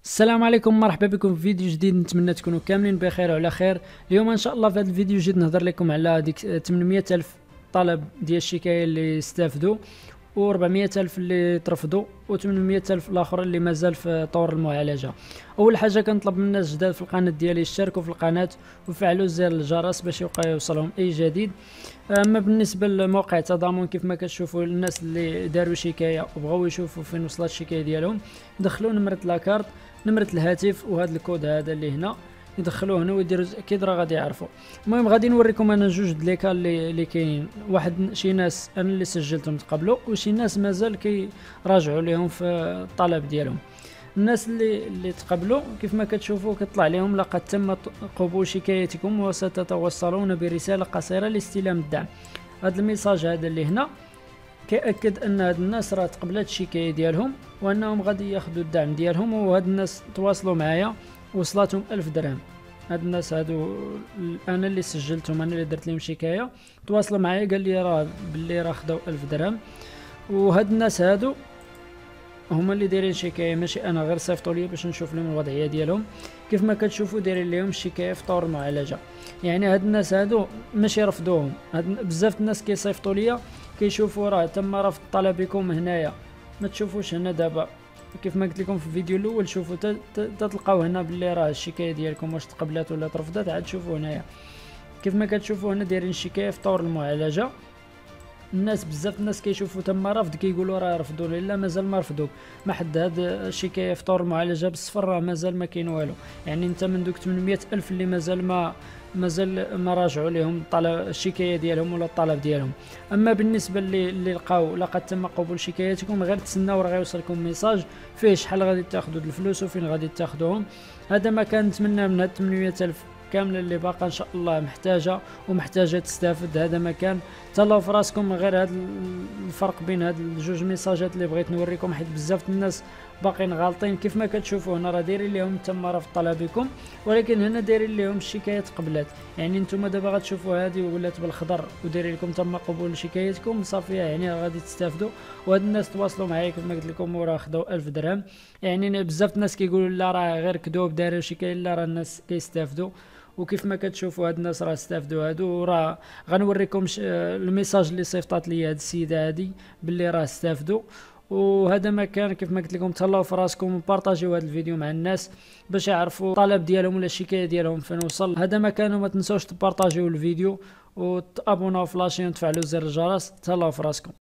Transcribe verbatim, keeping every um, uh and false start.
السلام عليكم، مرحبا بكم في فيديو جديد. نتمنى تكونوا كاملين بخير وعلى خير. اليوم ان شاء الله في هذا الفيديو جيت نهضر لكم على ديك ثمانمية الف طلب ديال الشكايه اللي استافدوا، و400 الف اللي ترفضوا، و800 الف الاخر اللي مازال في طور المعالجه. اول حاجه كنطلب من الناس جداد في القناه ديالي يشتركوا في القناه وفعلوا زر الجرس باش يبقى يوصلهم اي جديد. اما بالنسبه لموقع التضامن، كيف ما كتشوفوا الناس اللي داروا شكايه وبغاو يشوفوا فين وصلت الشكايه ديالهم، دخلوا نمره لاكارت، نمره الهاتف، وهذا الكود هذا اللي هنا يدخلوه هنا ويديروا اكيد راه غادي يعرفوا. المهم غادي نوريكم انا جوج د ليكا اللي اللي كاينين. واحد شي ناس انا اللي سجلتهم تقبلوا، وشي ناس مازال كيراجعوا ليهم في الطلب ديالهم. الناس اللي اللي تقبلوا كيف ما كتشوفوا كيطلع لهم لقد تم قبول شكايتكم وستتوصلون برساله قصيره لاستلام الدعم. هذا الميساج هذا اللي هنا كيأكد ان هاد الناس راه تقبلت الشكايه ديالهم وانهم غادي ياخذوا الدعم ديالهم، وهاد الناس تواصلوا معايا وصلاتهم ألف درهم. هاد الناس هادو انا اللي سجلتهم، انا اللي درت لهم شكايه، تواصلوا معايا قال لي راه باللي راه خداو ألف درهم. وهاد الناس هادو هما اللي دايرين شكايه، ماشي انا، غير صيفطوا لي باش نشوف لهم الوضعيه ديالهم. كيف ما كتشوفوا دايرين لهم الشكايه في طور المعالجه. يعني هاد الناس هادو ماشي رفضوهم، هاد بزاف الناس كيصيفطوا لي كيشوفوا راه تم رفض طلبكم هنايا. ما تشوفوش هنا دابا كيف ما قلت لكم في الفيديو الاول، شوفوا تلقاو هنا باللي راه الشكايه ديالكم واش تقبلات ولا ترفضات. عاد شوفوا هنايا كيف ما كتشوفوا هنا دايرين الشكايه في طور المعالجه. الناس بزاف الناس كيشوفوا تم رفض كيقولوا راه رفضوا، لا مازال ما رفضوك. ما حد هاد الشكايه في طور المعالجه بالصفر، راه مازال ما كاين والو. يعني انت من دوك ثمانمية الف اللي مازال ما مازال ما راجعوا لهم الطلب الشكايه ديالهم ولا الطلب ديالهم. اما بالنسبه اللي اللي لقاو لقد تم قبول شكايتكم، غير تسناو راه غيوصلكم ميساج فيه شحال غادي تاخذوا الفلوس وفين غادي تاخذوهم. هذا ما كنتمنى من هاد ثمانمية الف كامله اللي باقا ان شاء الله محتاجه ومحتاجه تستافد. هذا ما كان. تهلاو في راسكم. غير هذا الفرق بين هاد الجوج ميساجات اللي بغيت نوريكم، حيت بزاف الناس باقيين غالطين. كيف ما كتشوفوا هنا راه دايرين لهم تم رفض طلبكم، ولكن هنا دايرين لهم الشكايه تقبلات. يعني نتوما دابا غتشوفوا هذه ولات بالخضر ودايرين لكم تم قبول شكايتكم صافي، يعني غادي تستافدوا. وهاد الناس تواصلوا معايا كيف ما قلت لكم وراه خداو ألف درهم. يعني بزاف الناس كيقولوا لا راه غير كذوب داروا شكايه، لا راه الناس كيستافدوا. وكيف ما كتشوفوا هاد الناس راه استافدوا هادو. راه غنوريكم الميساج اللي صيفطات لي هاد السيده هادي باللي راه استافدوا. وهذا ما كان. كيف ما قلت لكم تهلاو في راسكم وبارطاجيو هذا الفيديو مع الناس باش يعرفوا الطلب ديالهم ولا الشكايه ديالهم فين وصل. هذا ما كان. وما تنسوش تبارطاجيو الفيديو وتابوناو في لاشين وتفعلوا زر الجرس. تهلاو في راسكم.